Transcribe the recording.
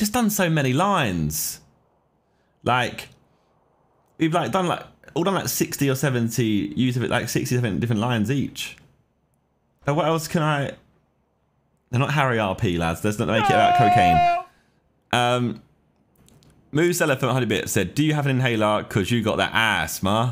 just done so many lines. Like, we've like done like 60 or 70 use of it, like 67 different lines each. And what else can I? They're not Harry RP, lads. Let's not make it about cocaine. Moose Elephant 100 Bits said, do you have an inhaler? Because you got that asthma.